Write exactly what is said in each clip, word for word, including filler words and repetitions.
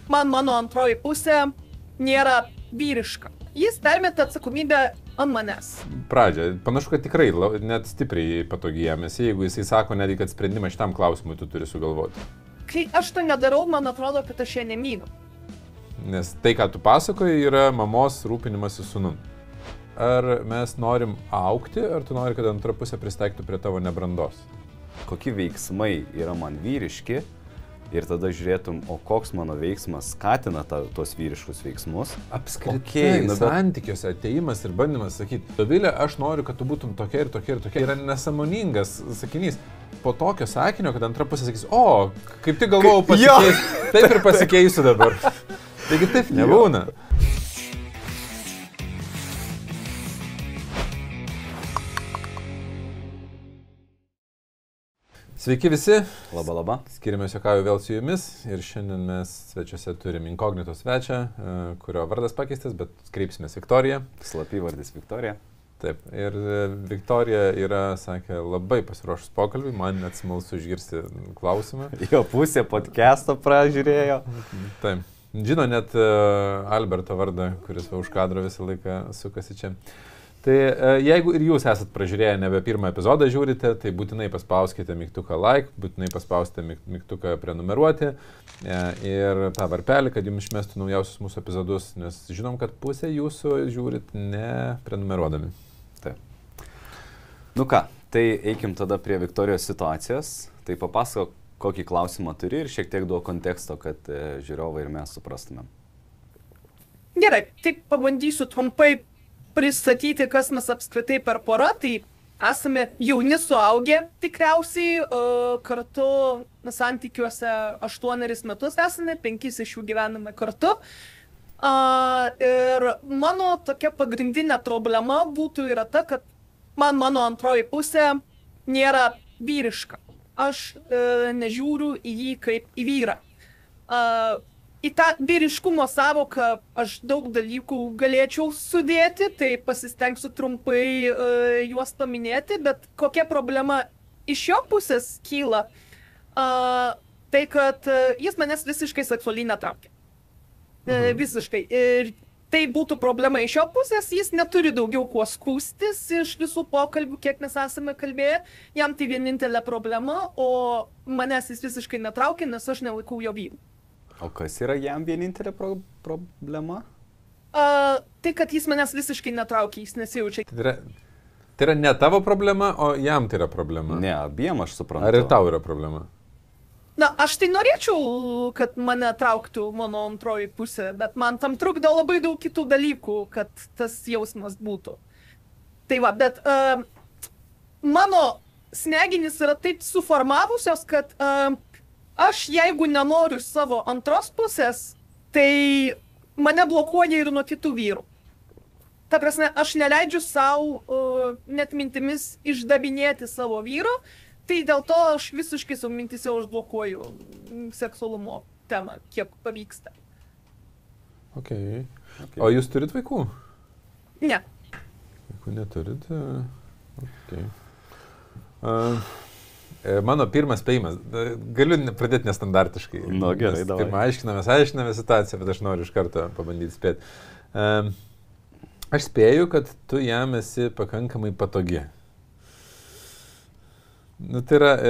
man mano antroji pusė nėra vyriška. Jis permeta atsakomybę ant manęs. Pradžia. Panašu, kad tikrai net stipriai patogiai jėmėsi, jeigu jisai sako netgi, kad sprendimą šitam klausimui tu turi sugalvoti. Kai aš to nedarau, man atrodo, kad aš ją nemyliu. Nes tai, ką tu pasakoji, yra mamos rūpinimasis sūnum. Ar mes norim augti, ar tu nori, kad antra pusė pristaiktų prie tavo nebrandos? Kokie veiksmai yra man vyriški ir tada žiūrėtum, o koks mano veiksmas skatina ta, tos vyriškus veiksmus. Apskritai, okay, nu, bet... santykiuose ateimas ir bandymas sakyti, Dovilė, aš noriu, kad tu būtum tokia ir tokia ir tokia. Yra nesąmoningas sakinys. Po tokio sakinio, kad antra pusė sakys, o, kaip tik galvojau pasikeis, taip ir pasikeisiu dabar. Taigi taip nebūna. Sveiki visi. Labą, labą. Skiriamės juokauju vėl su jumis ir šiandien mes svečiuose turim inkognito svečią, kurio vardas pakeistas, bet kreipsimės Viktorija. Slapyvardis Viktorija. Taip, ir Viktorija yra, sakė, labai pasiruošus pokalbį, man net smalsu išgirsti klausimą. Jo pusė podcast'o pražiūrėjo. Taip, žino net uh, Alberto vardą, kuris va už kadro visą laiką sukasi čia. Tai uh, jeigu ir jūs esat pražiūrėję nebe pirmą epizodą žiūrite, tai būtinai paspauskite mygtuką like, būtinai paspausite mygtuką prenumeruoti uh, ir tą varpelį, kad jums išmestų naujausius mūsų epizodus, nes žinom, kad pusė jūsų žiūrit ne prenumeruodami. Taip. Nu ką, tai eikim tada prie Viktorijos situacijos. Tai papasako, kokį klausimą turi ir šiek tiek duo konteksto, kad e, žiūrovai ir mes suprastumėm. Gerai, tai pabandysiu trumpai pristatyti, kas mes apskritai per porą. Tai esame jauni suaugę tikriausiai, uh, kartu santykiuose aštuoneris metus esame, penkis iš jų gyvename kartu. Uh, ir mano tokia pagrindinė problema būtų yra ta, kad man mano antroji pusė nėra vyriška. Aš uh, nežiūriu į jį kaip į vyrą. Uh, Į tą vyriškumo savoką aš daug dalykų galėčiau sudėti, tai pasistengsiu trumpai uh, juos paminėti, bet kokia problema iš jo pusės kyla, uh, tai kad uh, jis manęs visiškai seksualiai netraukia. Uh, visiškai. Ir tai būtų problema iš jo pusės, jis neturi daugiau kuo skųstis iš visų pokalbių, kiek mes esame kalbėję, jam tai vienintelė problema, o manęs jis visiškai netraukia, nes aš nelaikau jo vyru. O kas yra jam vienintelė pro problema? Uh, tai, kad jis manęs visiškai netraukia, jis nesijaučia. Tai yra, tai yra ne tavo problema, o jam tai yra problema. Ne, abiem aš suprantu. Ar ir tau yra problema? Na, aš tai norėčiau, kad mane trauktų mano antroji pusė, bet man tam trukdo labai daug kitų dalykų, kad tas jausmas būtų. Tai va, bet uh, mano smegenys yra taip suformavusios, kad uh, aš, jeigu nenoriu savo antros pusės, tai mane blokuoja ir nuo kitų vyrų. Ta prasme, aš neleidžiu savo uh, net mintimis išdavinėti savo vyro, tai dėl to aš visiškai savo mintise užblokuoju seksualumo temą, kiek pavyksta. Okay. Okay. O jūs turit vaikų? Ne. Vaikų neturit? Okay. Uh... Mano pirmas spėjimas, galiu pradėti nestandartiškai. Nu, gerai, davai. Pirmą aiškinamės, aiškinamės situaciją, bet aš noriu iš karto pabandyti spėti. Um, aš spėju, kad tu jam esi pakankamai patogi. Nu, tai yra...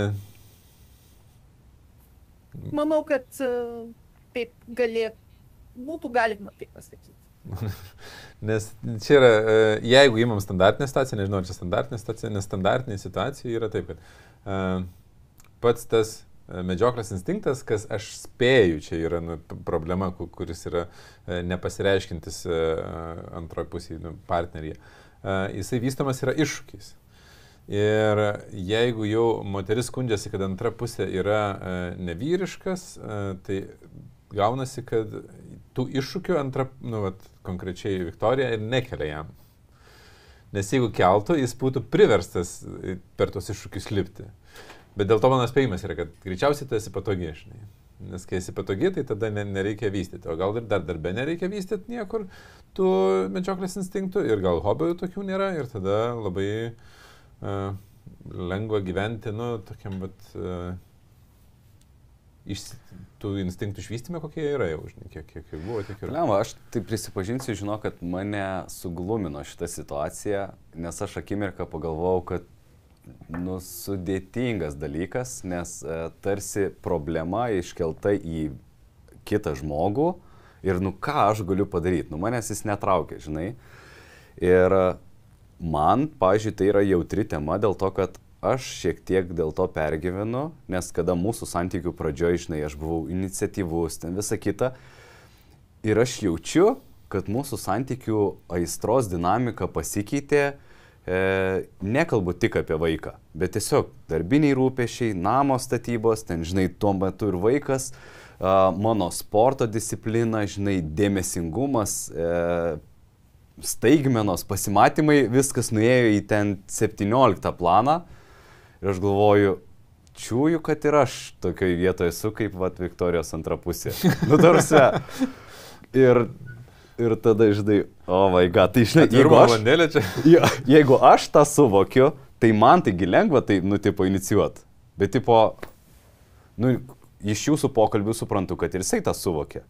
E... Manau, kad uh, taip gali, būtų galima taip pasakyti. Nes čia yra, jeigu įmam standartinę situaciją, nežinau, čia standartinė situacija, nes standartinė situacija yra taip, kad uh, pats tas medžioklės instinktas, kas aš spėju, čia yra nu, problema, kuris yra uh, nepasireiškintis uh, antroji pusė nu, partneryje, uh, jisai vystomas yra iššūkiais. Ir jeigu jau moteris skundžiasi, kad antra pusė yra uh, nevyriškas, uh, tai gaunasi, kad tų iššūkių antra, nu, vat, konkrečiai Viktorija ir nekelia jam. Nes jeigu keltų, jis būtų priverstas per tos iššūkius lipti. Bet dėl to mano spėjimas yra, kad greičiausiai tu esi patogi, žinai. Nes kai esi patogi, tai tada ne, nereikia vystyti. O gal ir dar darbe nereikia vystyti niekur tų medžioklės instinktų ir gal hobių tokių nėra ir tada labai uh, lengva gyventi, nu, tokiam, vat, uh, iš tų instinktų išvystymė, kokie yra jau, žinai, kiek, kiek, kiek buvo, tiek yra. Ne, aš tai prisipažinsiu, žinau, kad mane suglumino šitą situaciją, nes aš akimirką pagalvojau, kad nu, sudėtingas dalykas, nes e, tarsi problema iškelta į kitą žmogų ir nu ką aš galiu padaryti, nu manęs jis netraukia, žinai. Ir man, pavyzdžiui, tai yra jautri tema dėl to, kad aš šiek tiek dėl to pergyvenu, nes kada mūsų santykių pradžioje, žinai, aš buvau iniciatyvus, ten visa kita. Ir aš jaučiu, kad mūsų santykių aistros dinamika pasikeitė, e, nekalbu tik apie vaiką, bet tiesiog darbiniai rūpesčiai, namo statybos, ten, žinai, tuo metu ir vaikas, e, mano sporto disciplina, žinai, dėmesingumas, e, staigmenos, pasimatymai, viskas nuėjo į ten septynioliktą planą. Ir aš galvoju, čiūju, kad ir aš tokioje vietoje esu, kaip vat Viktorijos antra pusė. Nu, tarsi. Ir, ir tada, žinai, o oh my god, tai žinai, jeigu aš, ja, jeigu aš tą suvokiu, tai man taigi lengva tai, nu, tipo, inicijuot. Bet, tipo, nu, iš jūsų pokalbių suprantu, kad ir jisai tą suvokė.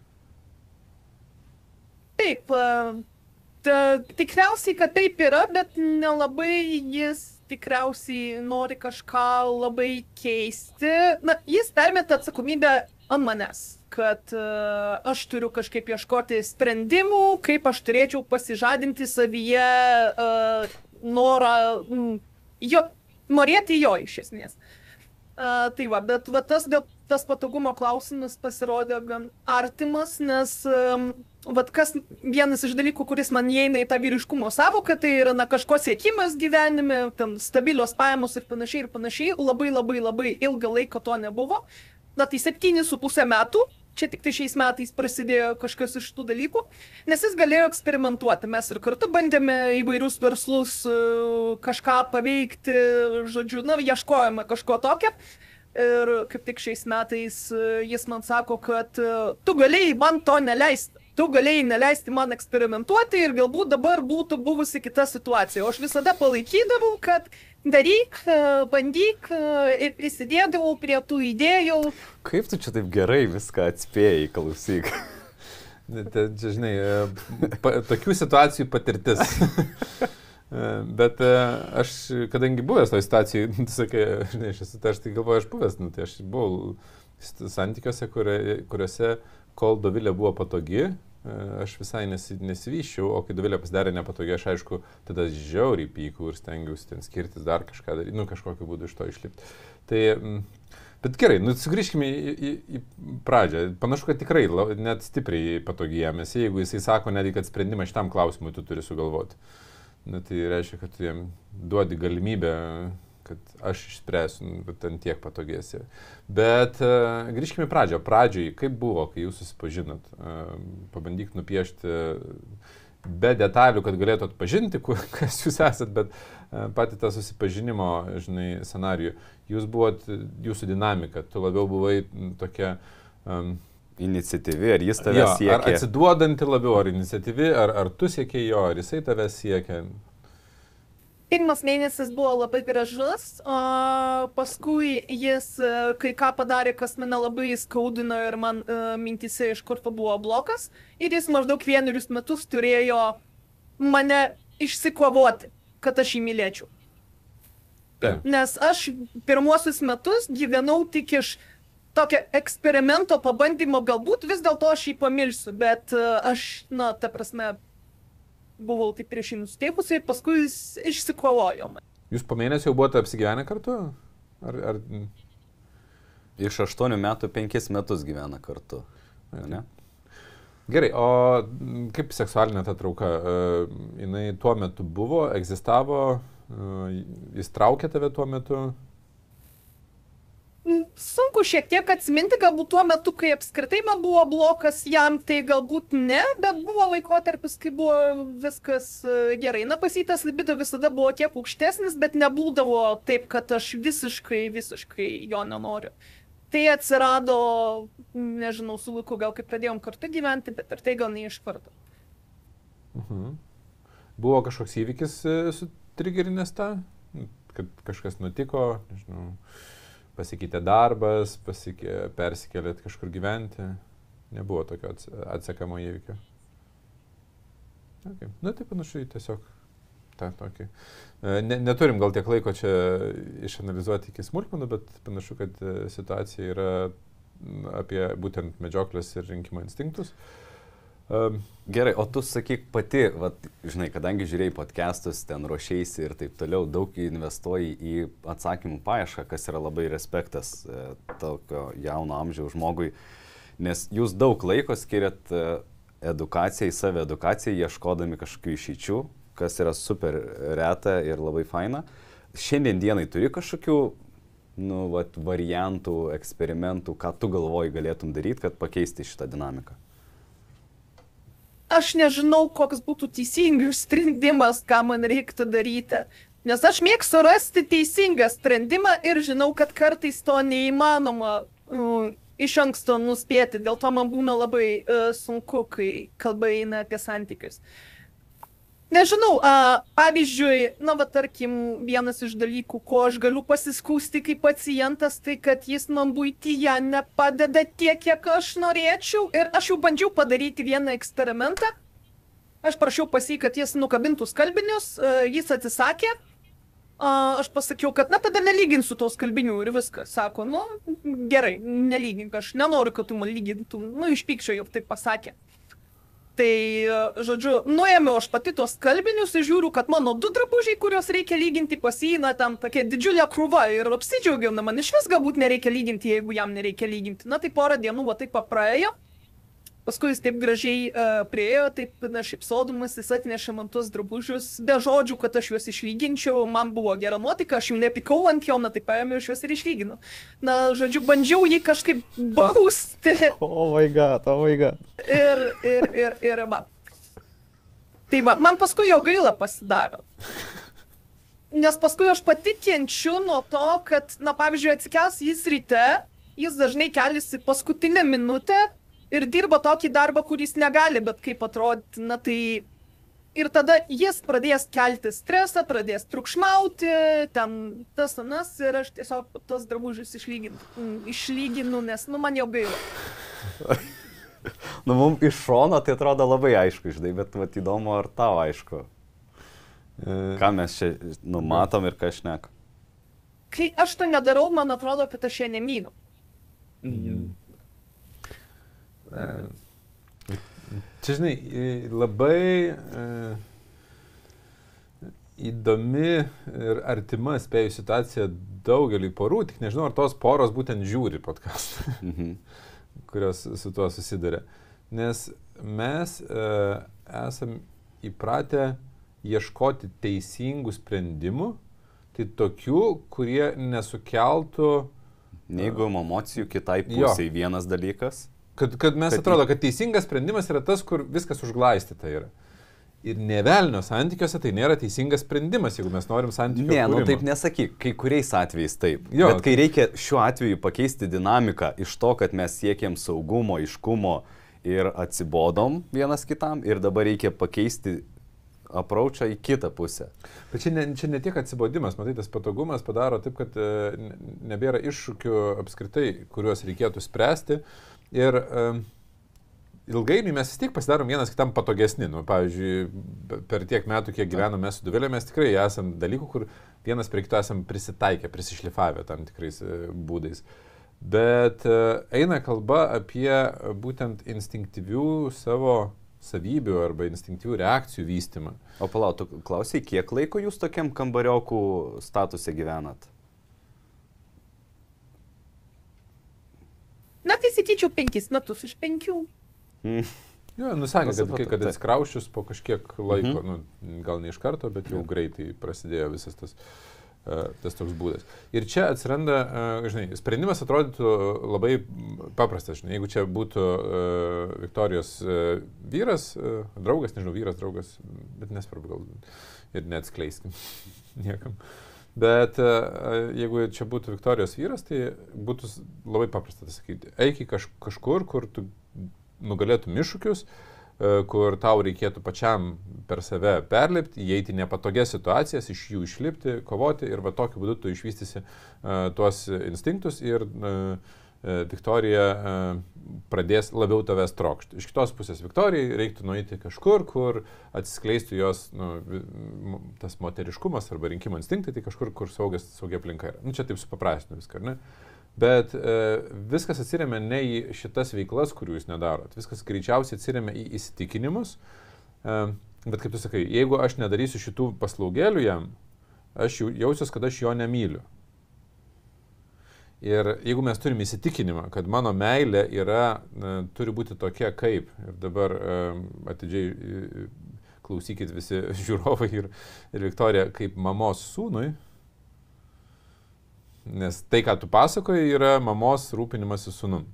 Taip, ta, tikriausiai, kad taip yra, bet nelabai jis tikriausiai nori kažką labai keisti. Na, jis permeta atsakomybę ant manęs, kad uh, aš turiu kažkaip ieškoti sprendimų, kaip aš turėčiau pasižadinti savyje uh, norą, mm, jo, norėti jo iš esmės. Uh, tai va, bet va, tas, tas patogumo klausimas pasirodė gan artimas, nes um, vat kas vienas iš dalykų, kuris man įeina į tą vyriškumo savoką, tai yra na, kažko siekimas gyvenime, ten stabilios pajamos ir panašiai ir panašiai, labai labai labai ilgą laiką to nebuvo. Na tai septyni su pusę metų, čia tik tai šiais metais prasidėjo kažkas iš tų dalykų, nes jis galėjo eksperimentuoti. Mes ir kartu bandėme įvairius verslus kažką paveikti, žodžiu, na, ieškojame kažko tokio. Ir kaip tik šiais metais jis man sako, kad tu galėjai man to neleisti. Tu galėjai neleisti man eksperimentuoti ir galbūt dabar būtų buvusi kita situacija. O aš visada palaikydavau, kad daryk, bandyk ir prisidėdavau prie tų idėjų. Kaip tu čia taip gerai viską atspėjai, klausyk? Čia, žinai, pa, tokių situacijų patirtis. Bet aš, kadangi buvęs toj situacijai, tu sakai, žinai, aš esu, tai aš tai galvoju, aš buvęs, nu, tai aš buvau santykiuose, kuriuose kol Dovilė buvo patogi, aš visai nesi, nesivyščiau, o kai Dovilė pasidarė nepatogi, aš aišku, tada žiauriai pykau ir stengiausi ten skirtis dar kažką daryti, nu kažkokiu būdu iš to išlipti. Tai, bet gerai, nu sugrįžkime į, į, į pradžią. Panašu, kad tikrai net stipriai patogi jėmėsi, jeigu jisai sako netgi, kad sprendimą šitam klausimui tu turi sugalvoti. Na tai reiškia, kad tu jam duodi galimybę, kad aš išspręsiu, bet ten tiek patogiesi. Bet uh, grįžkime į pradžią. Pradžiai, kaip buvo, kai jūs susipažinot? Uh, pabandyk nupiešti be detalių, kad galėtų atpažinti, kas jūs esat, bet uh, patį tą susipažinimo, žinai, scenarijų. Jūs buvot, jūsų dinamika, tu labiau buvai tokia... Um, iniciatyvi, ar jis tave jo, siekia? Ar atsiduodanti labiau, ar iniciatyvi, ar, ar tu siekiai jo, ar jisai tave siekia? Pirmas mėnesis buvo labai gražus, o paskui jis kai ką padarė, kas mane labai skaudino ir man uh, mintise iš kur buvo blokas. Ir jis maždaug vienerius metus turėjo mane išsikovoti, kad aš jį mylėčiau. Taip. Nes aš pirmuosius metus gyvenau tik iš tokio eksperimento pabandymo, galbūt vis dėlto aš jį pamilsiu, bet uh, aš, na, ta prasme, buvau taip prieš jį nusiteikusi ir paskui jis išsikovojo. Jūs po mėnesio jau buvote apsigyvenę kartu? Ar, ar... Iš aštuonių metų penkis metus gyvena kartu. Ne? Gerai, o kaip seksualinė ta trauka? Uh, jinai tuo metu buvo, egzistavo, uh, jis traukė tave tuo metu? Sunku šiek tiek atsiminti, galbūt tuo metu, kai apskritai man buvo blokas, jam tai galbūt ne, bet buvo laikotarpis, kai buvo viskas gerai. Na, pasitas libido visada buvo kiek aukštesnis, bet nebūdavo taip, kad aš visiškai, visiškai jo nenoriu. Tai atsirado, nežinau, su laiku gal kaip pradėjom kartu gyventi, bet ir tai gal ne iš karto. Mhm. Buvo kažkoks įvykis su trigerinės tą, kad kažkas nutiko, nežinau. pasikeitė darbas, pasike, persikėlėt kažkur gyventi. Nebuvo tokio atsekamo įvykio. Okay. Na, tai panašu į tiesiog tą tokį. Ne, neturim gal tiek laiko čia išanalizuoti iki smulkmenų, bet panašu, kad situacija yra apie būtent medžioklės ir rinkimo instinktus. Um, Gerai, o tu sakyk pati, vat, žinai, kadangi žiūrėjai podcastus, ten ruošėsi ir taip toliau, daug investuoji į atsakymų paiešką, kas yra labai respektas e, tokio jauno amžiaus žmogui, nes jūs daug laiko skiriat e, edukacijai, saviedukacijai, ieškodami kažkokių išeičių, kas yra super reta ir labai faina. Šiandien dienai turi kažkokių nu, vat, variantų, eksperimentų, ką tu galvoji galėtum daryti, kad pakeisti šitą dinamiką? Aš nežinau, koks būtų teisingas sprendimas, ką man reiktų daryti. Nes aš mėgstu rasti teisingą sprendimą ir žinau, kad kartais to neįmanoma uh, iš anksto nuspėti. Dėl to man būna labai uh, sunku, kai kalba eina apie santykius. Nežinau, a, pavyzdžiui, na, va, tarkim, vienas iš dalykų, ko aš galiu pasiskųsti kaip pacientas, tai kad jis man buityje nepadeda tiek, kiek aš norėčiau. Ir aš jau bandžiau padaryti vieną eksperimentą. Aš prašiau pas jį, kad jis nukabintų skalbinius, a, jis atsisakė. A, aš pasakiau, kad, na, tada nelyginsiu tos skalbinių ir viskas. Sako, nu, gerai, nelygink, aš nenoriu, kad tu man lygintum. Nu, iš pykčio jau taip pasakė. Tai, žodžiu, nuėmiau aš pati tos skalbinius ir žiūriu, kad mano du drabužiai, kuriuos reikia lyginti, pasieina tam tokia didžiulė krūva ir apsidžiaugiau, na man iš vis galbūt nereikia lyginti, jeigu jam nereikia lyginti. Na tai porą dienų va taip praėjo, paskui jis taip gražiai uh, priejo, taip na šipsodamas, jis atnešė man tos drabužius, be žodžių, kad aš juos išlyginčiau, man buvo gera nuotaika, aš jau nepikau ant jo, na tai paėmiau iš juos ir išlyginau. Na, žodžiu, bandžiau jį kažkaip bausti. Oh my god, oh my god. Ir, ir, ir, ir, va. Tai va, man paskui jo gaila pasidaro. Nes paskui aš pati kenčiu nuo to, kad, na, pavyzdžiui, atsikels jis ryte, jis dažnai keliasi paskutinę minutę ir dirba tokį darbą, kuris negali, bet kaip atrodyti, na tai... Ir tada jis pradės kelti stresą, pradės triukšmauti, ten tas anas, ir aš tiesiog tos drabužius išlyginu, išlyginu, nes, nu, man jau gaila. Nu, mums iš šono tai atrodo labai aišku, žinai, bet vat, įdomu, ar tau aišku. Ką mes čia numatom ir ką šnekam. Kai aš to nedarau, man atrodo, kad aš ją nemyliu. Mm. Čia, žinai, labai uh, įdomi ir artima spėjų situacija daugeliui porų, tik nežinau, ar tos poros būtent žiūri podcastą, mm-hmm. kurios su tuo susiduria. Nes mes uh, esam įpratę ieškoti teisingų sprendimų, tai tokių, kurie nesukeltų... Neįgum emocijų kitai pusiai vienas dalykas. Kad, kad mes kad atrodo, kad teisingas sprendimas yra tas, kur viskas užglaistyta yra. Ir nevelnio santykiuose tai nėra teisingas sprendimas, jeigu mes norim santykių. Ne, kūrimo. Nu taip nesakyk, kai kuriais atvejais taip. Jo. Bet kai reikia šiuo atveju pakeisti dinamiką iš to, kad mes siekėm saugumo, aiškumo ir atsibodom vienas kitam ir dabar reikia pakeisti apraučą į kitą pusę. Bet čia ne, čia ne tiek atsibodimas, matai, tas patogumas padaro taip, kad e, nebėra iššūkių apskritai, kuriuos reikėtų spręsti. Ir um, ilgainiui mes vis tiek pasidarom vienas kitam patogesni. Nu, pavyzdžiui, per tiek metų, kiek gyvename su Dovilė, mes tikrai esam dalykų, kur vienas prie kito esam prisitaikę, prisišlifavę tam tikrais uh, būdais. Bet uh, eina kalba apie uh, būtent instinktyvių savo savybių arba instinktyvių reakcijų vystymą. O palauk, tu klausai, kiek laiko jūs tokiam kambariokų statuse gyvenat? Na, tai sakyčiau penkis metus iš penkių. Mm. Jo, nusakė, kad, kad, kad tai. atsikrauščius po kažkiek laiko, Mhm. nu, gal ne iš karto, bet jau greitai prasidėjo visas tas, uh, tas toks būdas. Ir čia atsiranda, uh, žinai, sprendimas atrodytų labai paprastas, žinai, jeigu čia būtų uh, Viktorijos uh, vyras, uh, draugas, nežinau, vyras, draugas, bet nesvarbu gal ir neatskleiskim niekam. Bet uh, jeigu čia būtų Viktorijos vyras, tai būtų labai paprasta sakyti, eik į kaž, kažkur, kur tu nugalėtum iššūkius, kur tau reikėtų pačiam per save perlipti, įeiti nepatogias situacijas, iš jų išlipti, kovoti ir va tokiu būdu tu išvystysi uh, tuos instinktus ir uh, Viktorija uh, pradės labiau tavęs trokšti. Iš kitos pusės Viktorijai reiktų nueiti kažkur, kur atsiskleistų jos nu, tas moteriškumas arba rinkimo instinktai, tai kažkur, kur saugias, saugia aplinka yra. Nu, čia taip supaprastinu viską, ar ne? Bet e, viskas atsiremia ne į šitas veiklas, kurių jūs nedarot. Viskas greičiausiai atsiremia į įsitikinimus. E, bet kaip tu sakai, jeigu aš nedarysiu šitų paslaugėlių jam, aš jausiuos, kad aš jo nemyliu. Ir jeigu mes turime įsitikinimą, kad mano meilė yra, e, turi būti tokia kaip, ir dabar e, atidžiai e, klausykit visi žiūrovai ir, ir Viktorija, kaip mamos sūnui, nes tai, ką tu pasakoji, yra mamos rūpinimasis sūnum.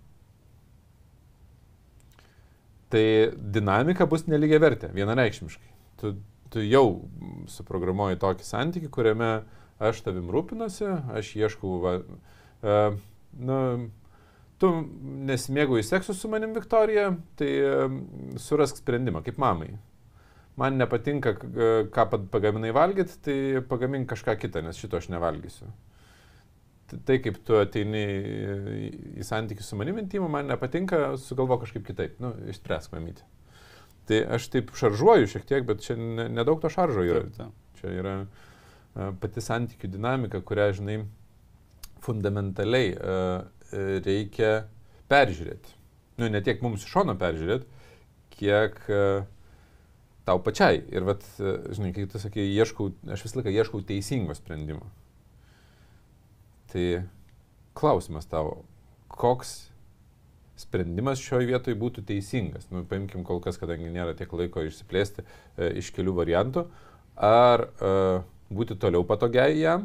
Tai dinamika bus nelygiavertė, vienareikšmiškai. Tu, tu jau suprogramuoji tokį santykį, kuriame aš tavim rūpinuosi, aš ieškau, va, uh, nu, tu nesimėgauji seksu su manim, Viktorija, tai uh, surask sprendimą, kaip mamai. Man nepatinka, ką pagaminai valgyti, tai pagamink kažką kitą, nes šito aš nevalgysiu. Tai, kaip tu ateini į santykių su manim intimų, man nepatinka, sugalvo kažkaip kitaip. Nu, išspręsk mamytį. Tai aš taip šaržuoju šiek tiek, bet čia nedaug to šaržo yra. Taip, taip. Čia yra pati santykių dinamika, kurią, žinai, fundamentaliai reikia peržiūrėti. Nu, ne tiek mums iš šono peržiūrėti, kiek tau pačiai. Ir, vat, žinai, kai tu sakai, ieškau, aš visą laiką ieškau teisingo sprendimo. Tai klausimas tavo, koks sprendimas šioje vietoje būtų teisingas? Nu, paimkim kol kas, kadangi nėra tiek laiko išsiplėsti e, iš kelių variantų. Ar e, būti toliau patogiai jam,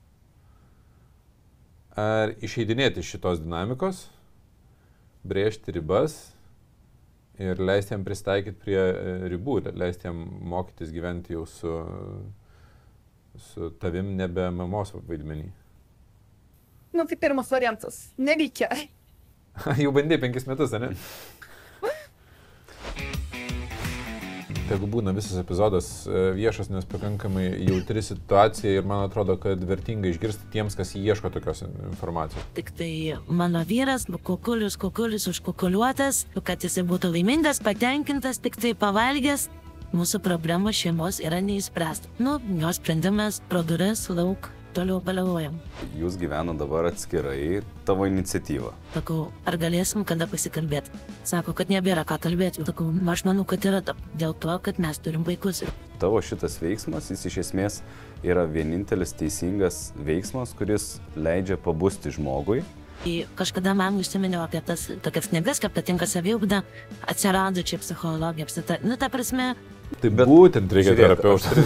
ar išeidinėti iš šitos dinamikos, brėžti ribas ir leisti jam pristaikyti prie ribų, leisti jam mokytis gyventi jau su, su tavim nebe mamos vaidmenį. Nu, tai pirmas variantas. Nereikia. Jau bandė penkis metus, ne? Tegu būna visas epizodas viešas, nes pakankamai jautri situacija ir man atrodo, kad vertinga išgirsti tiems, kas ieško tokios informacijos. Tik tai mano vyras, kukulius, kukulius užkukuliuotas, kad jisai būtų laimingas, patenkintas, tik tai pavalgęs. Mūsų problema šeimos yra neįspręsta. Nu, jos sprendimas pro duris lauk. Toliau baliavojam. Jūs gyvena dabar atskirai, tavo iniciatyva. Sakau, ar galėsim kada pasikalbėti? Sako, kad nebėra ką kalbėti. Sakau, aš manau, kad yra dėl to, kad mes turim vaikus. Tavo šitas veiksmas, jis iš esmės yra vienintelis teisingas veiksmas, kuris leidžia pabusti žmogui. Kažkada man užsiminiau apie tas tokias knygas, kaip patinka saviugda, atsirado čia psichologija, apsita. Nu, ta prasme... Tai bet būtent reikia terapeutų.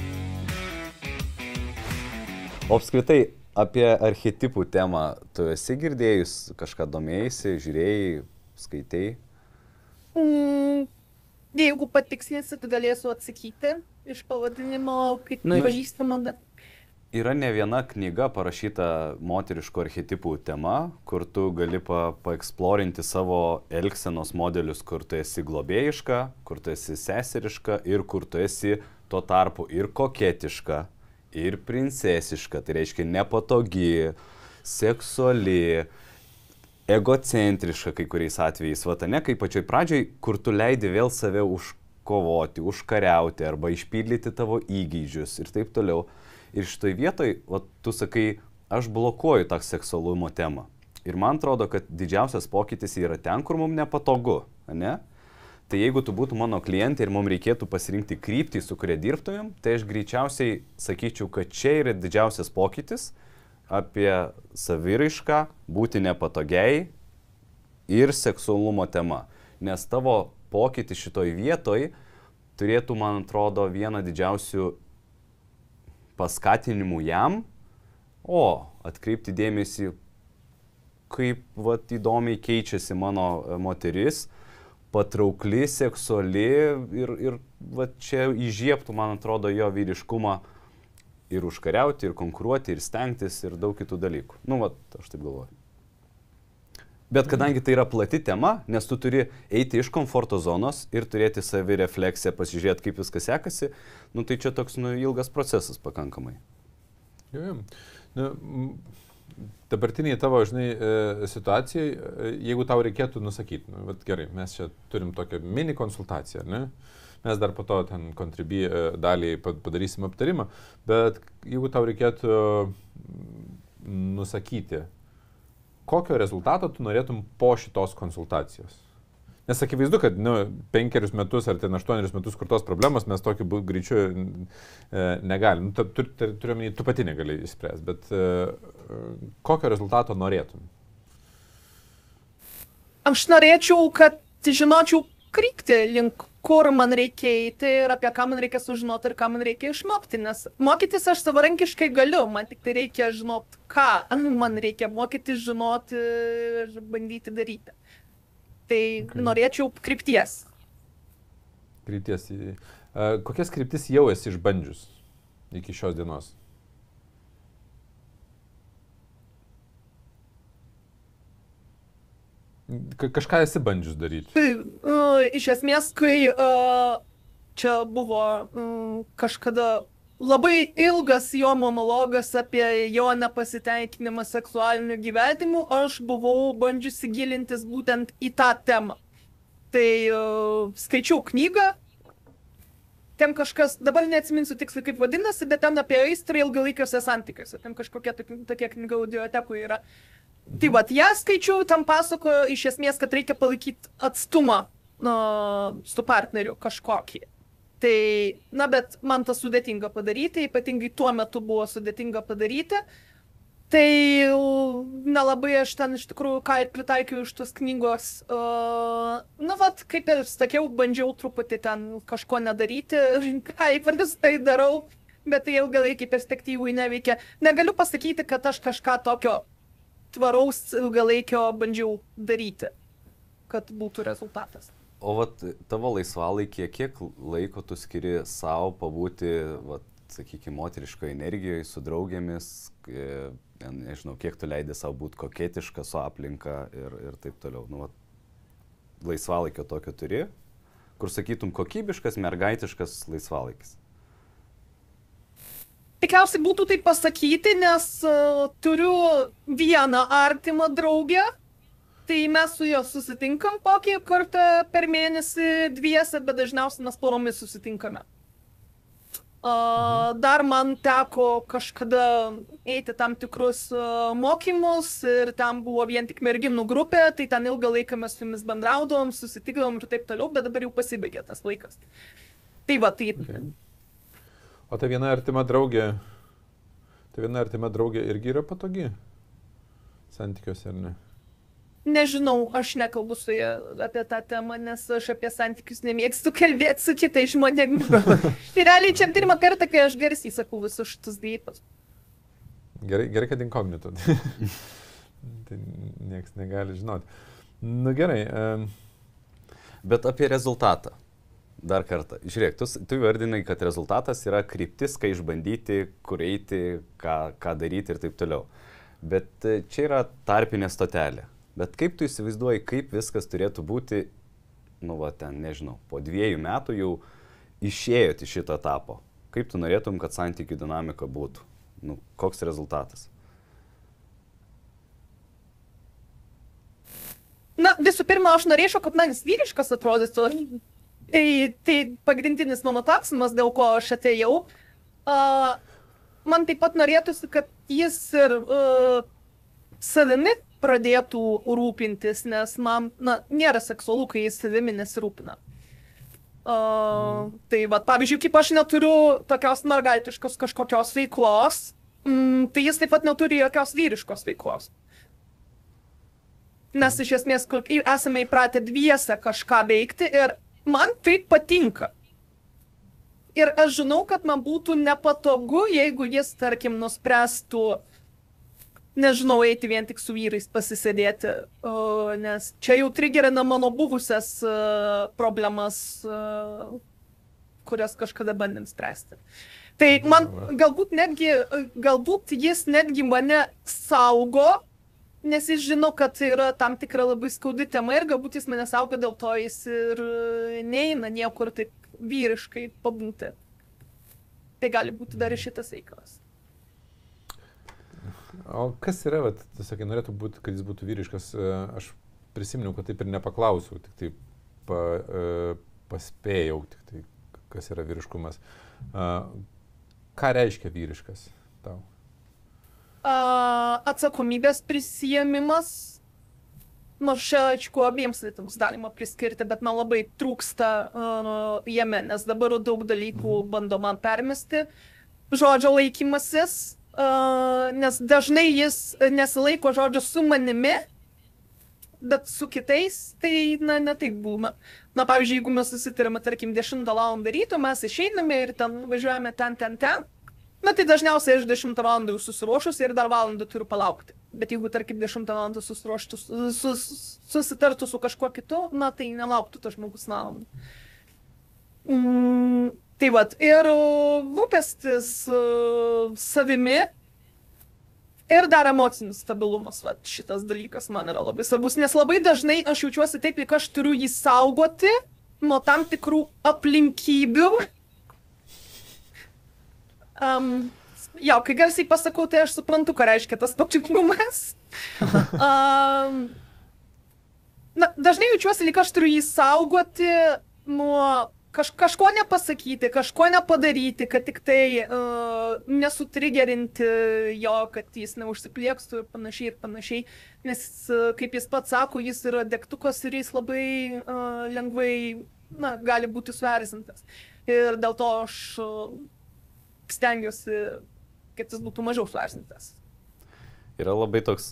O apskritai, apie archetipų temą, tu esi girdėjus, kažką domėjaisi, žiūrėjai, skaitėjai? Mm, jeigu patikslinsi, tai galėsiu atsakyti iš pavadinimo, kaip nu, pažįstama. Yra ne viena knyga parašyta moteriškų archetipų tema, kur tu gali pa, paeksplorinti savo elgsenos modelius, kur tu esi globėjiška, kur tu esi seseriška ir kur tu esi tuo tarpu ir koketiška. Ir princesiška, tai reiškia nepatogi, seksuali, egocentriška kai kuriais atvejais, va, ne, kaip pačioj pradžioj, kur tu leidi vėl save užkovoti, užkariauti arba išpildyti tavo įgeidžius ir taip toliau. Ir šitoj vietoj, va, tu sakai, aš blokuoju tą seksualumo temą. Ir man atrodo, kad didžiausias pokytis yra ten, kur mums nepatogu, ne? Tai jeigu tu būtų mano klientė ir mums reikėtų pasirinkti kryptį, su kuria dirbtumėm, tai aš greičiausiai sakyčiau, kad čia yra didžiausias pokytis apie saviraišką, būti nepatogiai ir seksualumo tema. Nes tavo pokytis šitoj vietoj turėtų, man atrodo, vieną didžiausių paskatinimų jam, o atkreipti dėmesį, kaip vat, įdomiai keičiasi mano moteris, patraukli, seksuali ir, ir va, čia įžiebtų, man atrodo, jo vyriškumą ir užkariauti, ir konkuruoti, ir stengtis, ir daug kitų dalykų. Nu, va, aš taip galvoju. Bet kadangi tai yra plati tema, nes tu turi eiti iš komforto zonos ir turėti savirefleksiją, pasižiūrėti, kaip viskas sekasi, nu, tai čia toks nu, ilgas procesas pakankamai. Jo, jo. Nu, dabartiniai tavo, žinai, situacijai, jeigu tau reikėtų nusakyti, nu, vat, gerai, mes čia turim tokią mini konsultaciją, ne? Mes dar po to ten kontribį dalį padarysim aptarimą, bet jeigu tau reikėtų nusakyti, kokio rezultato tu norėtum po šitos konsultacijos. Nes akivaizdu, kad nu, penkerius metus ar ten aštuonerius metus kurtos problemos mes tokiu greičiu e, negalim. Nu, tu, tu, turiu, tu pati negali išspręsti, bet e, kokio rezultato norėtum? Aš norėčiau, kad žinočiau kryptį link, kur man reikia eiti ir apie ką man reikia sužinoti ir ką man reikia išmokti, nes mokytis aš savarankiškai galiu, man tik tai reikia žinoti, ką man reikia mokytis, žinoti ir bandyti daryti. Tai okay. Norėčiau krypties. Krypties. Kokias kryptis jau esi išbandžius iki šios dienos? Kažką esi bandžius daryti? Tai, uh, iš esmės, kai uh, čia buvo uh, kažkada labai ilgas jo monologas apie jo nepasitenkinimą seksualiniu gyvenimu, aš buvau bandžiusi gilintis būtent į tą temą. Tai uh, skaičiau knygą, ten kažkas, dabar neatsiminsiu tiksliai kaip vadinasi, bet ten apie aistrą ilgalaikiuose santykiuose, ten kažkokia tokia knyga audiotekų yra. Tai vat, ją skaičiau, tam pasakojo iš esmės, kad reikia palaikyti atstumą uh, su partneriu kažkokį. Tai, na, bet man tas sudėtinga padaryti, ypatingai tuo metu buvo sudėtinga padaryti. Tai nelabai aš ten iš tikrųjų ką ir pritaikiau iš tos knygos. Uh, na, vat, kaip ir sakiau, bandžiau truputį ten kažko nedaryti, ką įvardis tai darau, bet tai ilgalaikiai perspektyvui neveikia. Negaliu pasakyti, kad aš kažką tokio tvaraus ilgalaikio bandžiau daryti, kad būtų rezultatas. O vat tavo laisvalaikė, kiek laiko tu skiri savo pabūti, vat, sakykime, moteriškoje energijoje su draugėmis, e, nežinau, kiek tu leidai savo būti koketiška su aplinka ir, ir taip toliau. Nu, vat, laisvalaikio tokio turi, kur sakytum kokybiškas, mergaitiškas laisvalaikis. Tikriausiai būtų tai pasakyti, nes uh, turiu vieną artimą draugę, tai mes su juo susitinkam kokį kartą per mėnesį dviese, bet dažniausiai mes poromis susitinkame. Uh, dar man teko kažkada eiti tam tikrus uh, mokymus ir ten buvo vien tik merginų grupė, tai ten ilgą laiką mes su jumis bendraudom, susitikdavom ir taip toliau, bet dabar jau pasibaigė tas laikas. Tai va, tai... Okay. O ta viena artima draugė, ta viena artima draugė irgi yra patogi santykiuose, ar ne? Nežinau, aš nekalbu su ja apie tą temą, nes aš apie santykius nemėgstu kalbėti su kitais žmonėmis. Tai realiai čia pirmą kartą, kai aš garsiai sakau visus šitus dalykus. Gerai, gerai, kad inkognito. Tai nieks negali žinoti. Nu gerai. Um... Bet apie rezultatą. Dar kartą. Žiūrėk, tu, tu vardinai, kad rezultatas yra kryptis, kai išbandyti, kur eiti, ką, ką daryti ir taip toliau. Bet čia yra tarpinė stotelė. Bet kaip tu įsivaizduoji, kaip viskas turėtų būti, nu va ten, nežinau, po dviejų metų jau išėjot iš šito etapo. Kaip tu norėtum, kad santykių dinamika būtų? Nu, koks rezultatas? Na, visų pirma, aš norėčiau, kad man jis vyriškas atrodytų. Tai, tai pagrindinis mano klausimas, dėl ko aš atėjau. Uh, man taip pat norėtųsi, kad jis ir uh, savimi pradėtų rūpintis, nes man na, nėra seksualu, kai jis savimi nesirūpina. Uh, mm. Tai va, pavyzdžiui, kaip aš neturiu tokios mergaitiškos kažkokios veiklos, mm, tai jis taip pat neturi jokios vyriškos veiklos. Nes iš esmės esame įpratę dviese kažką veikti ir man tai patinka. Ir aš žinau, kad man būtų nepatogu, jeigu jis, tarkim, nuspręstų, nežinau, eiti vien tik su vyrais pasisėdėti, uh, nes čia jau trigerina mano buvusias uh, problemas, uh, kurias kažkada bandėm spręsti. Tai man galbūt netgi, galbūt jis netgi mane saugo nes jis žino, kad tai yra tam tikra labai skaudi tema ir galbūt jis mane saugo, dėl to jis ir neina niekur taip vyriškai pabūti. Tai gali būti dar ir šitas reikalas. O kas yra, vat, tu sakai, norėtų būti, kad jis būtų vyriškas, aš prisiminiau, kad taip ir nepaklausiau, tik tai pa, paspėjau, tik tai, kas yra vyriškumas. Ką reiškia vyriškas tau? Atsakomybės prisijėmimas, nors čia, aišku, abiems lytams galima priskirti, bet man labai trūksta uh, jame, nes dabar daug dalykų bando man permesti. Žodžio laikymasis, uh, nes dažnai jis nesilaiko žodžio su manimi, bet su kitais, tai, na, ne taip būna. Na, pavyzdžiui, jeigu mes susitarėme, tarkim, dešimtą valandą ryto, mes išeiname ir ten važiuojame ten, ten, ten. Na, tai dažniausiai aš dešimtą valandą jau susiruošusi ir dar valandą turiu palaukti. Bet jeigu, tarkim, dešimtą valandą susiruoštų, sus, susitartų su kažkuo kitu, na, tai nelauktų tas žmogus valandą. Mm, tai vat, ir rūpestis uh, savimi ir dar emocinis stabilumas, vat, šitas dalykas man yra labai svarbus, nes labai dažnai aš jaučiuosi taip, lyg aš turiu jį saugoti nuo tam tikrų aplinkybių. Um, jau, kai garsiai pasakau, tai aš suprantu, ką reiškia tas patikimumas. um, na, dažnai jaučiuosi, lyg aš turiu jį saugoti nuo kaž, kažko nepasakyti, kažko nepadaryti, kad tik tai uh, nesutrigerinti jo, kad jis neužsipliekstų ir panašiai ir panašiai. Nes, uh, kaip jis pats sako, jis yra degtukas ir jis labai uh, lengvai, na, gali būti suerzintas. Ir dėl to aš uh, stengiuosi, kad jis būtų mažiau suerzintas. Yra labai toks,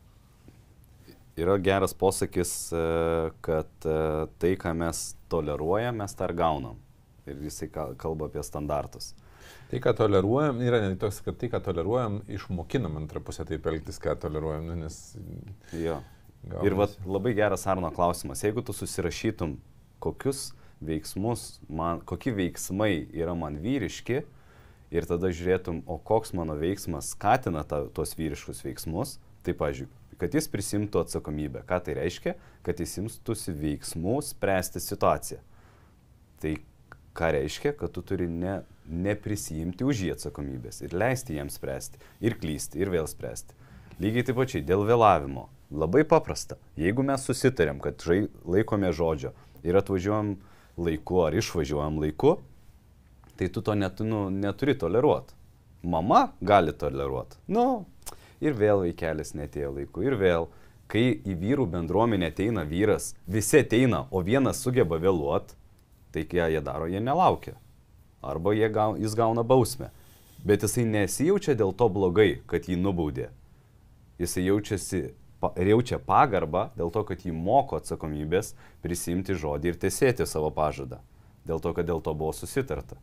yra geras posakis, kad tai, ką mes toleruojam, mes tą ir gaunam. Ir jisai kalba apie standartus. Tai, ką toleruojam, yra ne toks, kad tai, ką toleruojam, išmokinam antrą pusę taip elgtis, ką toleruojam, nes... Jo. Ir vat, labai geras Arno klausimas. Jeigu tu susirašytum, kokius veiksmus, man, kokie veiksmai yra man vyriški, ir tada žiūrėtum, o koks mano veiksmas skatina ta, tos vyriškus veiksmus, tai, pavyzdžiui, kad jis prisimtų atsakomybę. Ką tai reiškia? Kad jis imtųsi veiksmų spręsti situaciją. Tai ką reiškia? Kad tu turi ne, neprisijimti už jį atsakomybės ir leisti jiems spręsti, ir klysti, ir vėl spręsti. Lygiai taip pačiai, dėl vėlavimo. Labai paprasta. Jeigu mes susitarėm, kad žai, laikome žodžio ir atvažiuojam laiku ar išvažiuojam laiku, tai tu to net, nu, neturi toleruoti. Mama gali toleruoti. Nu, ir vėl vaikelis netėjo laiku, ir vėl. Kai į vyrų bendruomenę ateina vyras, visi ateina, o vienas sugeba vėluoti, tai ką jie daro, jie nelaukia. Arba jie gauna, jis gauna bausmę. Bet jisai nesijaučia dėl to blogai, kad jį nubaudė. Jisai jaučiasi, jaučia pagarbą dėl to, kad jį moko atsakomybės prisimti žodį ir tesėti savo pažadą. Dėl to, kad dėl to buvo susitarta.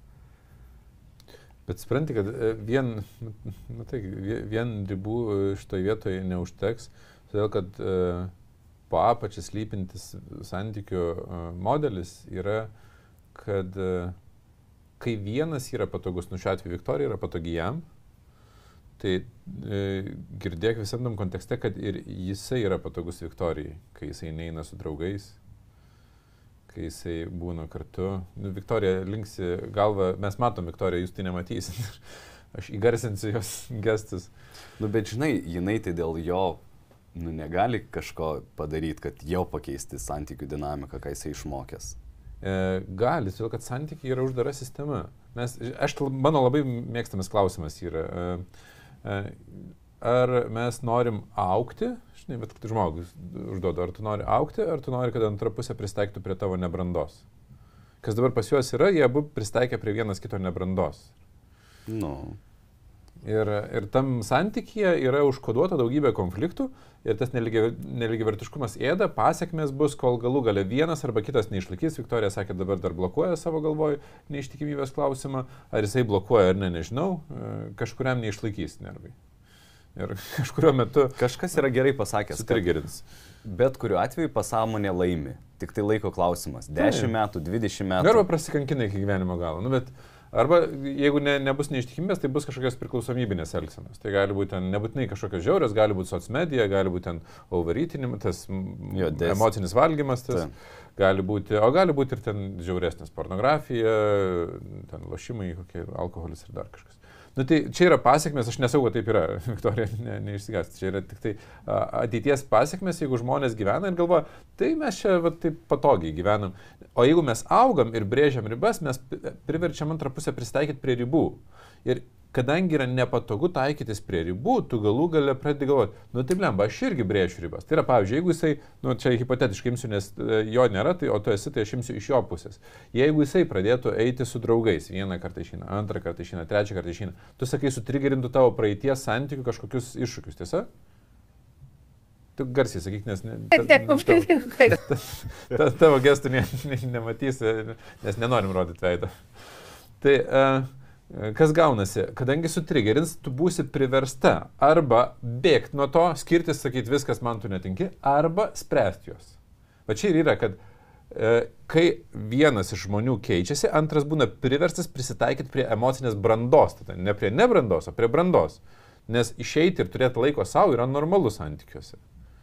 Bet supranti, kad vien, na tai, vien ribų šitoje vietoje neužteks, todėl kad uh, po apačia slypintis santykių uh, modelis yra, kad uh, kai vienas yra patogus, nu šiuo atveju Viktorija yra patogi jam, tai uh, girdėk visam tam kontekste, kad ir jisai yra patogus Viktorijai, kai jisai neina su draugais, kai jisai būna kartu. Nu, Viktorija linksi galvą, mes matom Viktoriją, jūs tai nematysit. Aš įgarsinsiu jos gestus. Nu, bet žinai, jinai tai dėl jo, nu, negali kažko padaryti, kad jau pakeisti santykių dinamiką, ką jisai išmokęs. E, gali, todėl kad santykiai yra uždara sistema. Mes, aš, mano labai mėgstamas klausimas yra, e, e, ar mes norim augti, žinai, bet žmogus užduoda, ar tu nori augti, ar tu nori, kad antra pusė pristaiktų prie tavo nebrandos. Kas dabar pas juos yra, jie abu pristaikė prie vienas kito nebrandos. Nu. Ir, ir tam santykyje yra užkoduota daugybė konfliktų ir tas nelygiavertiškumas ėda, pasiekmės bus, kol galų gale vienas arba kitas neišlaikys. Viktorija sakė, dabar dar blokuoja savo galvoj neištikimybės klausimą, ar jisai blokuoja ar ne, nežinau, kažkuriam neišlaikys nervai. Ir kažkurio metu kažkas yra gerai pasakęs, sutrigerins. Bet kuriuo atveju pasąmonė laimi. Tik tai laiko klausimas. dešimt metų, dvidešimt metų. Arba prasikankina iki gyvenimo galo. Nu, bet Arba jeigu ne, nebus neištikimybės, tai bus kažkokios priklausomybinės elgsenos. Tai gali būti ten, nebūtinai kažkokios žiaurios, gali būti socmedija, gali būti ten overeatinimas, tas jo, emocinis valgymas, tas, gali būti, o gali būti ir ten žiauresnės pornografija, ten lošimai, kokie alkoholis ir dar kažkas. Nu, tai čia yra pasiekmes, aš nesau, kad taip yra, Viktorija, ne, neišsigąsti, čia yra tik tai a, ateities pasiekmes, jeigu žmonės gyvena ir galvoja, tai mes čia va, taip patogiai gyvenam. O jeigu mes augam ir brėžiam ribas, mes priverčiam antrą pusę pristaikyti prie ribų. Ir kadangi yra nepatogu taikytis prie ribų, tu galų gale pradedi galvoti, nu taip lemba, aš irgi brėžiu ribas. Tai yra, pavyzdžiui, jeigu jisai, nu čia hipotetiškai imsiu, nes jo nėra, tai, o tu esi, tai aš imsiu iš jo pusės. Jeigu jisai pradėtų eiti su draugais, vieną kartą išeina, antrą kartą išeina, trečią kartą išeina, tu sakai, sutrigerintų tavo praeities santykių kažkokius iššūkius, tiesa? Tu garsiai sakyk, nes ne, ta, ta, ta, tavo gestų ne, ne, nematysi, nes nenorim rodyti veidą. Tai uh, kas gaunasi, kadangi sutrigerins, tu būsi priversta arba bėgti nuo to, skirtis, sakyti, viskas man tu netinki, arba spręsti juos. Va čia ir yra, kad e, kai vienas iš žmonių keičiasi, antras būna priverstas prisitaikyti prie emocinės brandos, tada ne prie nebrandos, o prie brandos. Nes išeiti ir turėti laiko savo yra normalu santykiuose.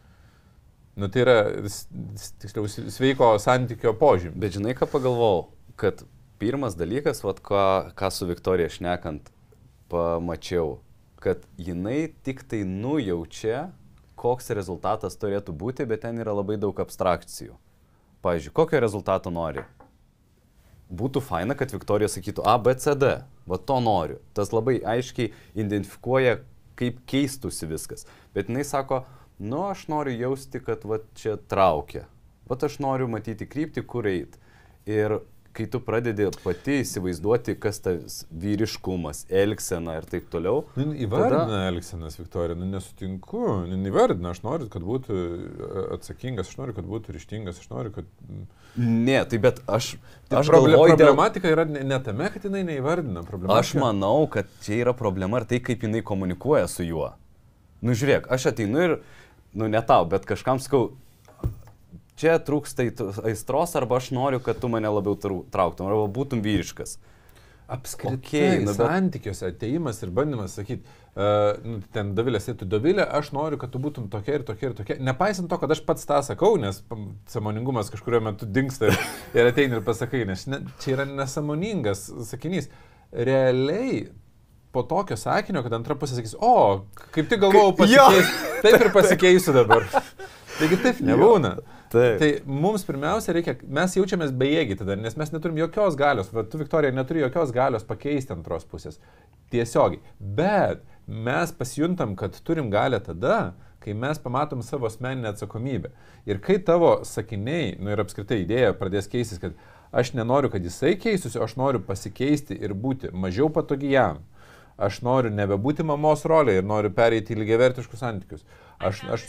Nu tai yra, tiksliau, sveiko santykio požymis. Bet žinai, ką pagalvojau, kad pirmas dalykas, vat, ką, ką su Viktorija šnekant pamačiau, kad jinai tik tai nujaučia, koks rezultatas turėtų būti, bet ten yra labai daug abstrakcijų. Pavyzdžiui, kokio rezultato nori? Būtų faina, kad Viktorija sakytų A, B, C, D. Va to noriu. Tas labai aiškiai identifikuoja, kaip keistųsi viskas. Bet jinai sako, nu aš noriu jausti, kad va čia traukia. Va aš noriu matyti kryptį, kur eit. Ir kai tu pradedi pati įsivaizduoti, kas tas vyriškumas, elgsena ir taip toliau. Nu, įvardina tada... elgsenas, Viktorija, nu nesutinku, nu, įvardina, aš noriu, kad būtų atsakingas, aš noriu, kad būtų ryžtingas, aš noriu, kad... Ne, tai bet aš... aš Proble galvoju, problematika dėl... yra ne, ne tame, kad jinai neįvardina. Aš manau, kad čia yra problema ir tai, kaip jinai komunikuoja su juo. Nu žiūrėk, aš ateinu ir, nu ne tau, bet kažkam sakau, čia trūksta aistros, arba aš noriu, kad tu mane labiau trauktum, arba būtum vyriškas. Apskritai, okay, nu, bet... santykiuose ateimas ir bandymas sakyti, uh, nu, ten Dovilė sėtų, Dovilė, aš noriu, kad tu būtum tokia ir tokia ir tokia. Nepaisant to, kad aš pats tą sakau, nes sąmoningumas kažkurio metu dingsta ir, ir ateini ir pasakai, nes ne, čia yra nesąmoningas sakinys. Realiai, po tokio sakinio, kad antra pusė sakys, o, kaip tik galvojau pasikeisiu, taip ir pasikeisiu dabar. Taigi taip nebūna. Taip. Tai mums pirmiausia reikia, mes jaučiamės bejėgiai tada, nes mes neturim jokios galios, va, tu Viktorija neturi jokios galios pakeisti antros pusės. Tiesiogiai. Bet mes pasijuntam, kad turim galę tada, kai mes pamatom savo asmeninę atsakomybę. Ir kai tavo sakiniai, nu ir apskritai idėja pradės keistis, kad aš nenoriu, kad jisai keistųsi, aš noriu pasikeisti ir būti mažiau patogi jam. Aš noriu nebebūti mamos rolėje ir noriu pereiti į lygiavertiškus santykius. Aš, aš,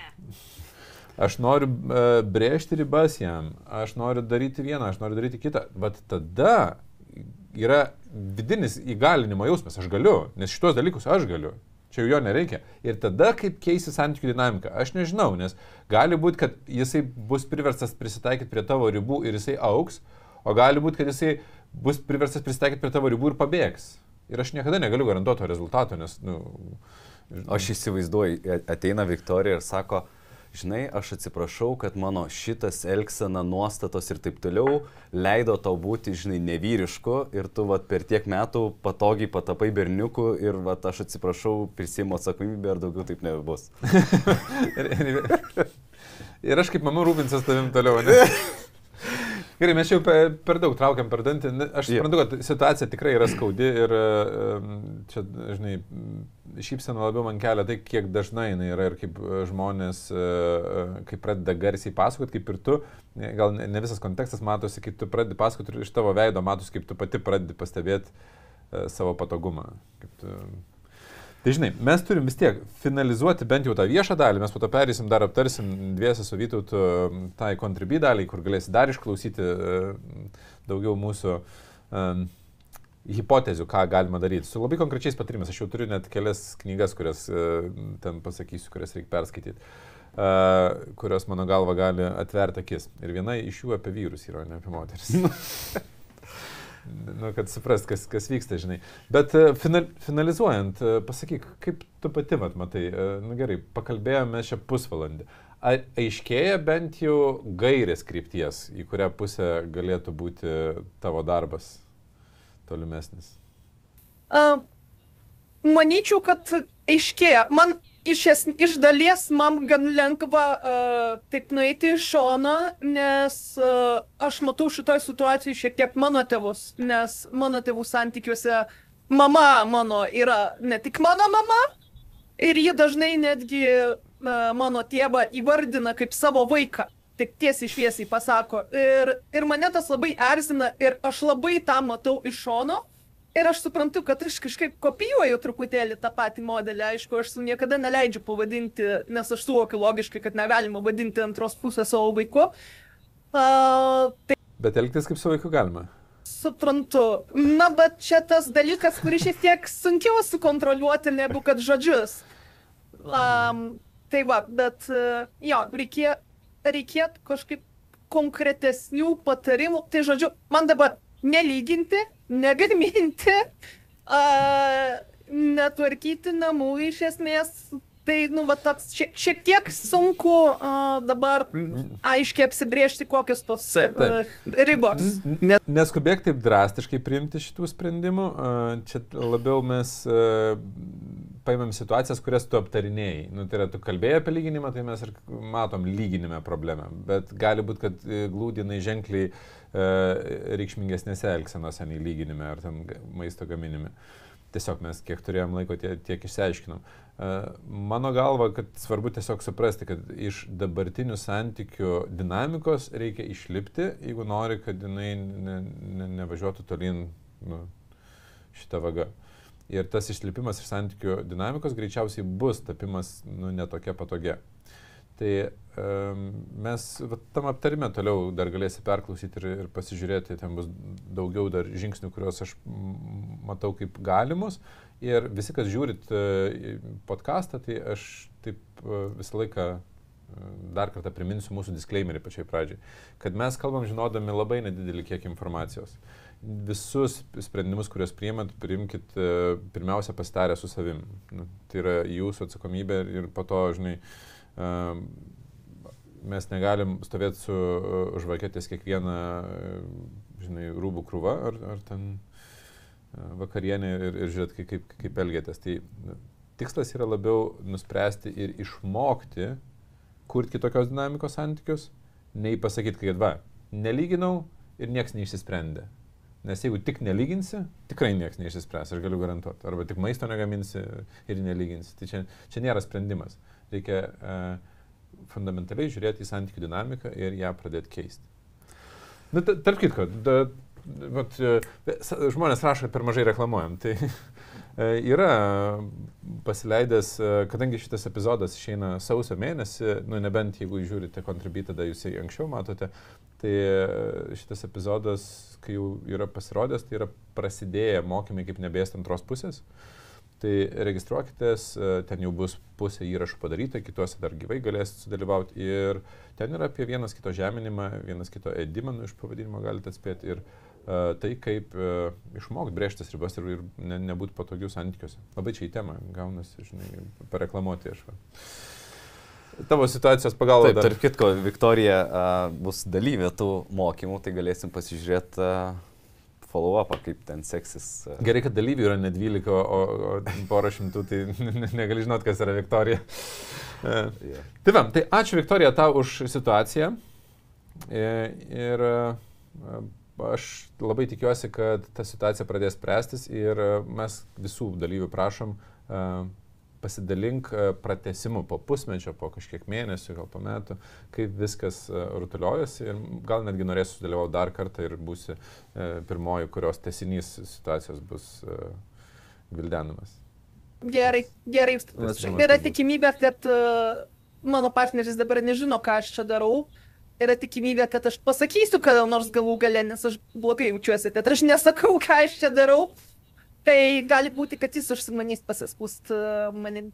aš noriu uh, brėžti ribas jam, aš noriu daryti vieną, aš noriu daryti kitą. Vat tada yra vidinis įgalinimo jausmas, aš galiu, nes šitos dalykus aš galiu. Čia jau jo nereikia. Ir tada kaip keisi santykių dinamiką, aš nežinau, nes gali būti, kad jisai bus priverstas prisitaikyti prie tavo ribų ir jisai augs, o gali būti, kad jisai bus priverstas prisitaikyti prie tavo ribų ir pabėgs. Ir aš niekada negaliu garantuoti to rezultato, nes, nu... Aš įsivaizduoju, ateina Viktorija ir sako, žinai, aš atsiprašau, kad mano šitas elgsena, nuostatos ir taip toliau leido tau būti, žinai, nevyrišku ir tu vat, per tiek metų patogiai patapai berniuku ir vat, aš atsiprašau, prisiimu atsakomybę ir daugiau taip nebebus. ir, ir, ir aš kaip mama rūpinsiuos tavim toliau, ne? Gerai, mes jau per, per daug traukiam per dantį. Aš suprantu, kad situacija tikrai yra skaudi ir čia, žinai, šypsena labiau man kelia tai, kiek dažnai jinai yra ir kaip žmonės, kaip pradeda garsiai pasakoti, kaip ir tu, gal ne visas kontekstas matosi, kaip tu pradedi pasakoti ir iš tavo veido matosi, kaip tu pati pradedi pastebėti savo patogumą. Kaip tu... Tai žinai, mes turim vis tiek finalizuoti bent jau tą viešą dalį, mes po to perėsim, dar aptarsim dviese su Vytautu tą contribui dalį, kur galėsi dar išklausyti daugiau mūsų um, hipotezių, ką galima daryti. Su labai konkrečiais patarimais, aš jau turiu net kelias knygas, kurias uh, ten pasakysiu, kurias reikia perskaityti, uh, kurios mano galva gali atverti akis. Ir viena iš jų apie vyrus yra, ne apie moteris. nu, kad suprast, kas, kas vyksta, žinai. Bet final, finalizuojant, pasakyk, kaip tu pati mat, matai, nu gerai, pakalbėjome šią pusvalandį. Ar aiškėja bent jau gairės krypties, į kurią pusę galėtų būti tavo darbas tolimesnis? Uh, manyčiau, kad aiškėja. Man iš, es, iš dalies man gan lengva uh, taip nueiti iš šoną, nes uh, aš matau šitoj situacijai šiek tiek mano tėvus, nes mano tėvų santykiuose mama mano yra ne tik mano mama, ir ji dažnai netgi uh, mano tėvą įvardina kaip savo vaiką. Tik tiesiai šviesiai pasako. Ir, ir mane tas labai erzina ir aš labai tą matau iš šono. Ir aš suprantu, kad aš kažkaip kopijuoju truputėlį tą patį modelį. Aišku, aš su niekada neleidžiu pavadinti, nes aš suvokiu logiškai, kad negalima vadinti antros pusės savo vaiku. Uh, tai... Bet elgtis kaip su vaiku galima? Suprantu. Na, bet čia tas dalykas, kurį šiek tiek sunkiau sukontroliuoti negu kad žodžius. Um, tai va, bet uh, jo, reikė, reikėtų kažkaip konkretesnių patarimų. Tai žodžiu, man dabar nelyginti, negarminti, uh, netvarkyti namų iš esmės. Tai, nu, va, toks šiek, šiek tiek sunku uh, dabar aiškiai apsibriežti, kokios tos uh, ribos. Neskubėk taip drastiškai priimti šitų sprendimų. Uh, čia labiau mes uh, paimam situacijas, kurias tu aptarinėjai. Nu, tai yra, tu kalbėjai apie lyginimą, tai mes ir matom lyginime problemą. Bet gali būti, kad glūdinai ženkliai reikšmingesnėse elgsenose nei lyginime ar ten maisto gaminime. Tiesiog mes kiek turėjom laiko, tiek, tiek išsiaiškinom. Mano galva, kad svarbu tiesiog suprasti, kad iš dabartinių santykių dinamikos reikia išlipti, jeigu nori, kad jinai ne, ne, nevažiuotų tolyn nu, šitą vagą. Ir tas išlipimas iš santykių dinamikos greičiausiai bus tapimas nu, netokia patogia. Tai um, mes va, tam aptarime toliau dar galėsi perklausyti ir, ir pasižiūrėti, ten bus daugiau dar žingsnių, kuriuos aš matau kaip galimus. Ir visi, kas žiūrit uh, podcastą, tai aš taip uh, visą laiką uh, dar kartą priminsiu mūsų disclaimerį pačiai pradžiai, kad mes kalbam žinodami labai nedidelį kiekį informacijos. Visus sprendimus, kuriuos priimat, priimkit uh, pirmiausia pasitarę su savim. Nu, tai yra jūsų atsakomybė ir po to, žinai, Uh, mes negalim stovėti su uh, žvakėtės kiekvieną, uh, žinai, rūbų krūvą ar, ar ten uh, vakarienę ir, ir žiūrėti, kaip, kaip, kaip elgėtės. Tai uh, tikslas yra labiau nuspręsti ir išmokti, kurti kitokios dinamikos santykius, nei pasakyti, kad va, nelyginau ir nieks neišsisprendė. Nes jeigu tik nelyginsi, tikrai nieks neišsispręs, aš galiu garantuoti. Arba tik maisto negaminsi ir nelyginsi. Tai čia, čia nėra sprendimas. Reikia uh, fundamentaliai žiūrėti į santykių dinamiką ir ją pradėti keisti. Na, tarp kitko, da, vat, uh, žmonės rašo, per mažai reklamuojam. Tai uh, yra pasileidęs, uh, kadangi šitas epizodas išeina sausio mėnesį, nu nebent jeigu žiūrite Contribui, tada jūs jį anksčiau matote, tai uh, šitas epizodas, kai jau yra pasirodęs, tai yra prasidėję mokymai, kaip nebėsti antros pusės. Tai registruokitės, ten jau bus pusė įrašų padaryta, kituose dar gyvai galėsite sudalyvauti ir ten yra apie vienas kito žeminimą, vienas kito edimą, nu, iš pavadinimo galite atspėti ir uh, tai, kaip uh, išmokti brėžtas ribas ir, ir ne, nebūti patogių santykiuose. Labai čia į temą gaunasi, žinai, pareklamuoti aš. Va. Tavo situacijos pagalba. Taip, tarp kitko, Viktorija uh, bus dalyvė tų mokymų, tai galėsim pasižiūrėti uh, follow-upą, kaip ten seksis. Gerai, kad dalyvių yra ne dvylika, o, o porą šimtų, tai negali žinot, kas yra Viktorija. Yeah. Tai va, tai ačiū Viktorija tau už situaciją. Ir aš labai tikiuosi, kad ta situacija pradės spręstis ir mes visų dalyvių prašom pasidalink pratęsimu po pusmečio, po kažkiek mėnesių, gal po metų, kaip viskas rutuliojasi ir gal netgi norėsiu sudalyvauti dar kartą ir būsi pirmoji, kurios tęsinys situacijos bus gvildenamas. Gerai, gerai. Yra tikimybė, kad uh, mano partneris dabar nežino, ką aš čia darau. Yra tikimybė, kad aš pasakysiu, kada nors galų gale, nes aš blogai jaučiuosi, kad aš nesakau, ką aš čia darau. Tai gali būti, kad jis užsimanys pasiskūst uh, manim.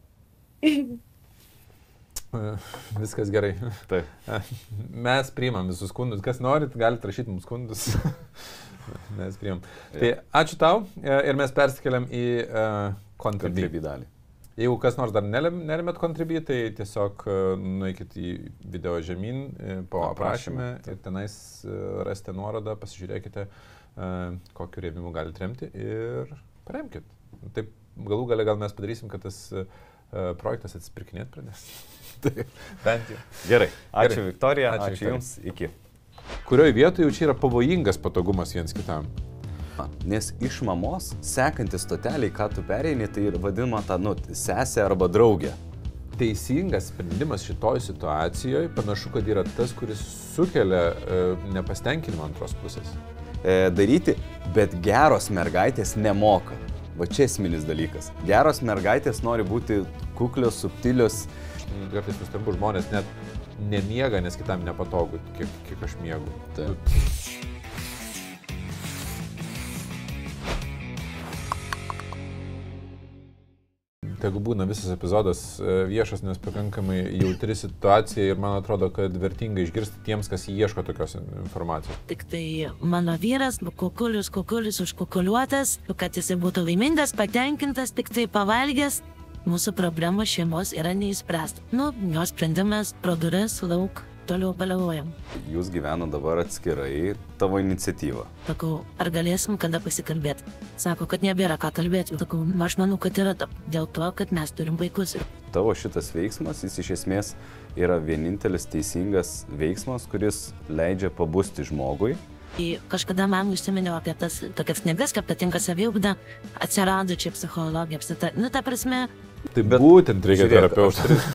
Viskas gerai. Taip. Mes priimam visus skundus. Kas norit, galite rašyti mums skundus. Mes priimam. Tai ačiū tau ir mes persikeliam į uh, kontribį dalį. Jeigu kas nors dar nerimėt kontribį, tai tiesiog uh, nueikit į video žemyn uh, po aprašymę ir tenais uh, rasite nuorodą, pasižiūrėkite, uh, kokiu rėmimu galite remti ir paremkit. Taip galų gale gal mes padarysim, kad tas uh, projektas atsipirkinėt pradės. Tai bent jau. Gerai. Ačiū Gerai. Viktorija, Ačiū, ačiū, ačiū Jums. Iki. Kurioje vietoje jau čia yra pavojingas patogumas viens kitam? Nes iš mamos sekantis stoteliai, ką tu pereini, tai ir vadinama ta, nu, sesė arba draugė. Teisingas sprendimas šitoj situacijoje panašu, kad yra tas, kuris sukelia e, nepastenkinimą antros pusės. E, daryti, bet geros mergaitės nemoka. Va čia esminis dalykas. Geros mergaitės nori būti kuklios, subtilios. Kartais nustembu, žmonės net nemiega, nes kitam nepatogu, kiek, kiek aš miegu. Taip. Tegu būna visas epizodas viešas, nes pakankamai jautri situacija ir man atrodo, kad vertinga išgirsti tiems, kas ieško tokios informacijos. Tik tai mano vyras, kukulius, kukulius užkukuliuotas, kad jis būtų laimingas, patenkintas, tik tai pavalgęs. Mūsų problema šeimos yra neįspręsta. Nu, jos sprendimas pro duris lauk, toliau baliavojam. Jūs gyvena dabar atskirai, tavo iniciatyva. Sakau, ar galėsim kada pasikalbėti? Sako, kad nebėra ką kalbėti. Sakau, aš manau, kad yra ta, dėl to, kad mes turim vaikus. Tavo šitas veiksmas, jis iš esmės yra vienintelis teisingas veiksmas, kuris leidžia pabusti žmogui. Kažkada man užsiminiau apie tas tokias knygas, kaip patinka saviugda, atsirado čia psichologija, apsita. Nu, ta prasme, Tai būtent reikia terapeutų.